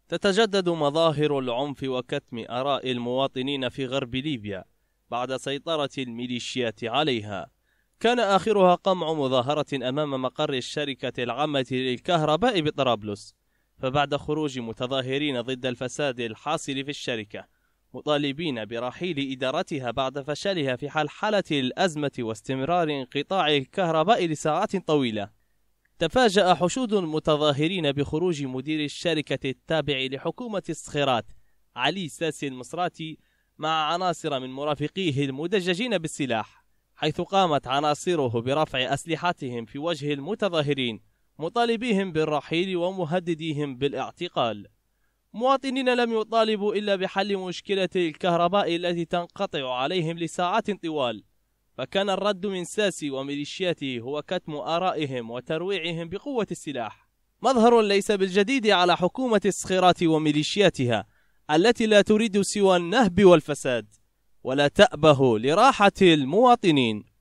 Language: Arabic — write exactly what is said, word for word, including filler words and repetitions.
تتجدد مظاهر العنف وكتم آراء المواطنين في غرب ليبيا بعد سيطرة الميليشيات عليها. كان آخرها قمع مظاهرة أمام مقر الشركة العامة للكهرباء بطرابلس، فبعد خروج متظاهرين ضد الفساد الحاصل في الشركة مطالبين برحيل إدارتها بعد فشلها في حلحلة الأزمة واستمرار انقطاع الكهرباء لساعات طويلة، تفاجأ حشود المتظاهرين بخروج مدير الشركة التابع لحكومة الصخيرات علي ساسي المصراتي مع عناصر من مرافقيه المدججين بالسلاح، حيث قامت عناصره برفع أسلحتهم في وجه المتظاهرين مطالبيهم بالرحيل ومهدديهم بالاعتقال. مواطنين لم يطالبوا إلا بحل مشكلة الكهرباء التي تنقطع عليهم لساعات طوال، فكان الرد من ساسي وميليشياته هو كتم آرائهم وترويعهم بقوة السلاح، مظهر ليس بالجديد على حكومة الصخيرات وميليشياتها التي لا تريد سوى النهب والفساد ولا تأبه لراحة المواطنين.